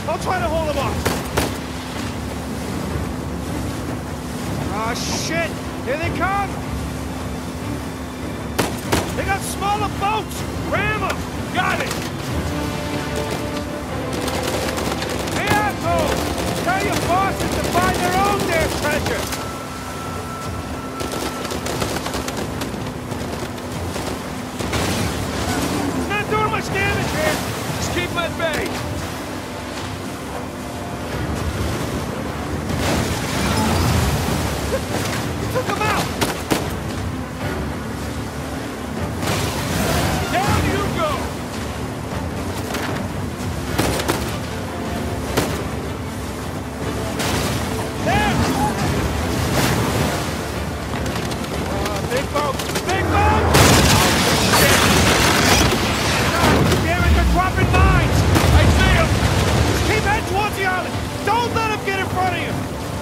I'll try to hold them off. Oh, shit! Here they come! They got smaller boats! Ram them! Got it! Hey, assholes! Tell your bosses to find their own damn treasure! Not doing much damage here! Just keep them at bay! Took him out! Down you go! There! Big boat! Big boat! Oh, shit! God damn it, they're dropping mines! I see them! Just keep heading towards the island! Don't let them get in front of you!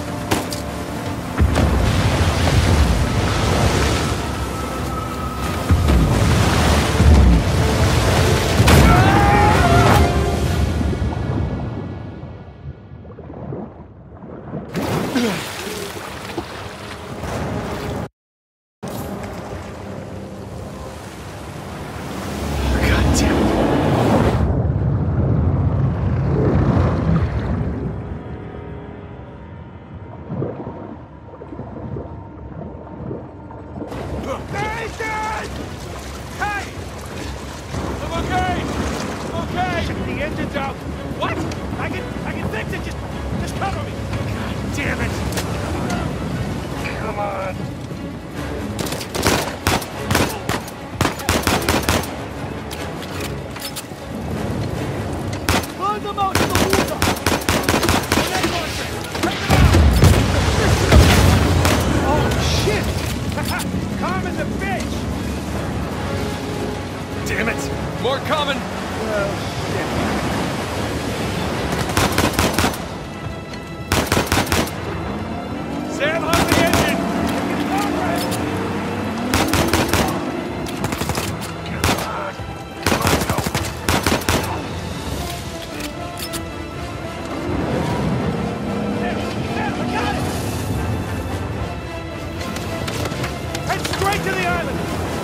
Damn it! More coming! Sam, on the engine! Come on! Go! There, I got it! Head straight to the island!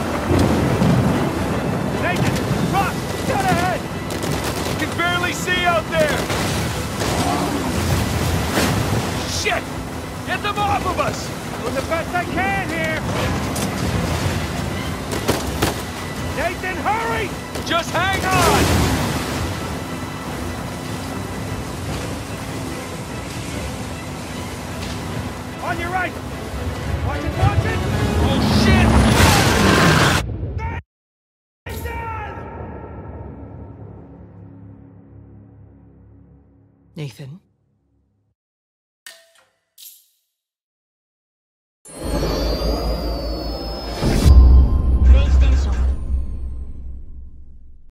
Dead ahead! You can barely see out there! Shit! Get them off of us! Doing the best I can here! Nathan, hurry! Just hang on! On your right! Watch it, watch it! Oh, shit! Nathan?